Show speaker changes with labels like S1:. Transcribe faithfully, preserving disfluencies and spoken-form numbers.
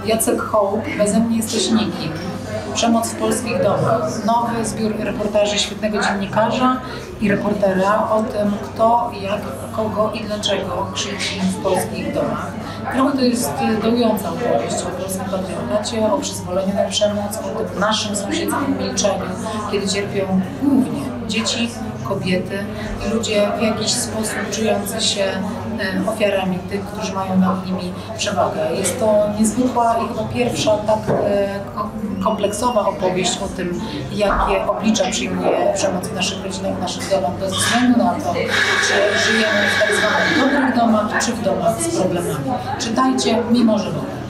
S1: Jacek Hołb, Beze mnie jesteś nikim. Przemoc w polskich domach. Nowy zbiór reportaży świetnego dziennikarza i reportera o tym, kto, jak, kogo i dlaczego krzywdzi w polskich domach. Trochę to jest dołująca opowieść o polskim patriarchacie, o przyzwoleniu na przemoc, o tym naszym sąsiedzkim milczeniu, kiedy cierpią głównie dzieci, kobiety i ludzie w jakiś sposób czujący się ofiarami tych, którzy mają nad nimi przewagę. Jest to niezwykła i chyba pierwsza tak kompleksowa opowieść o tym, jakie oblicza przyjmuje przemoc w naszych rodzinach, w naszych domach, bez względu na to, czy żyjemy w tak zwanych dobrych domach, czy w domach z problemami. Czytajcie, mimo że mogę.